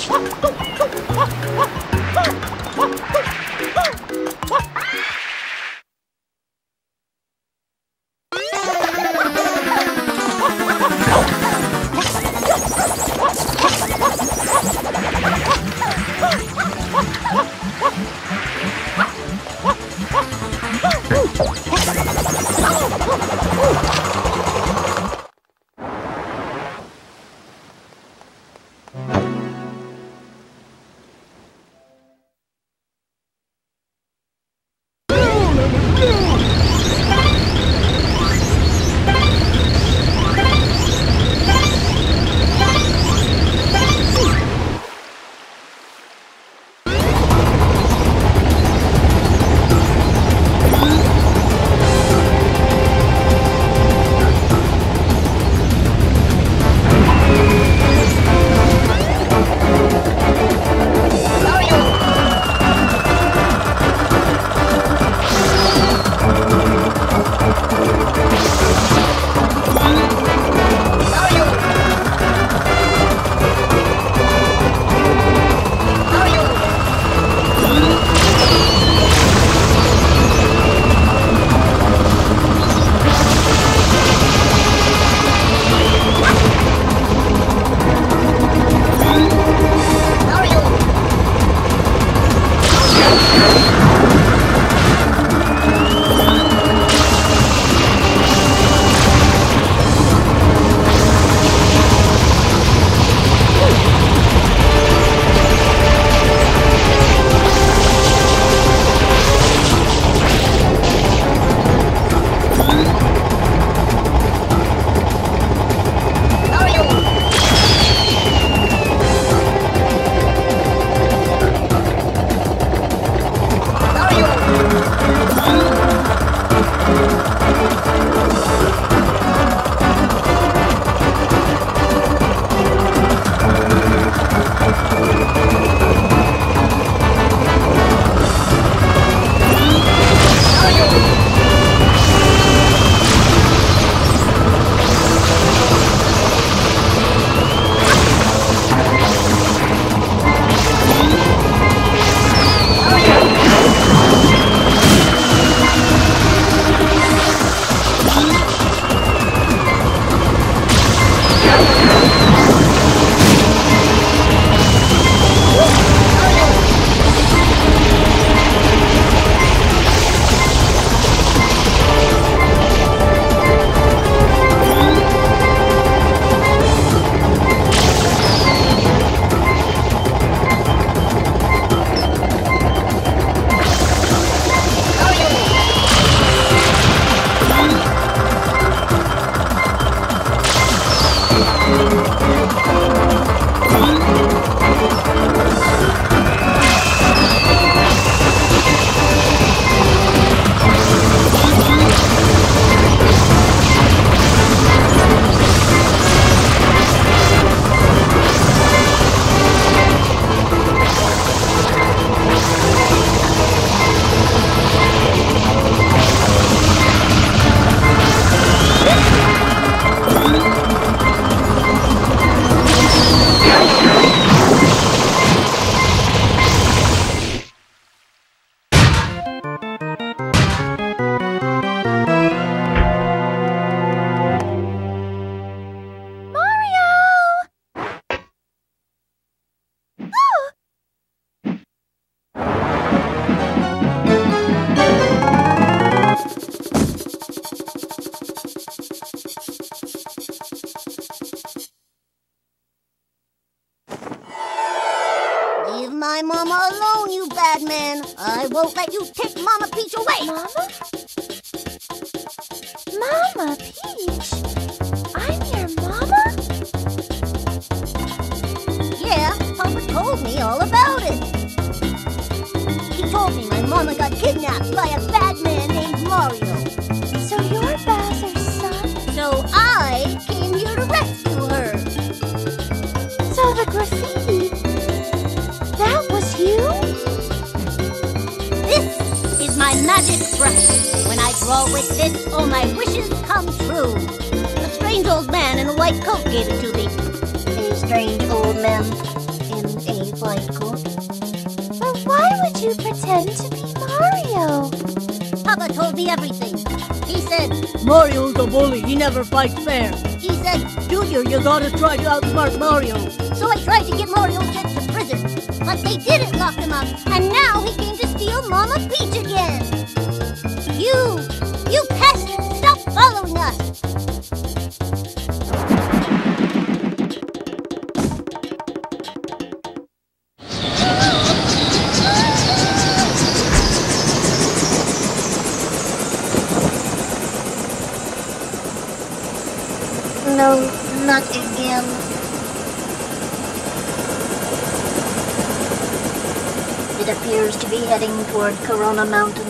my mama alone, you bad man. I won't let you take Mama Peach away. Mama? Mama Peach? I'm your mama? Yeah, Papa told me all about it. He told me my mama got kidnapped by a bad man named Mario. So you're Bowser's son? So I came here to rescue her. So the graffiti, that was you? This is my magic brush. When I draw with this, all my wishes come true. A strange old man in a white coat gave it to me. A strange old man in silly fight code. But why would you pretend to be Mario? Papa told me everything. He said, Mario's a bully, he never fights fair. he said, Junior, you gotta try to outsmart Mario. so I tried to get Mario sent to prison. But they didn't lock him up, and now he came to steal Mama Peach again. You pest! Stop following us! No, not again. It appears to be heading toward Corona Mountain.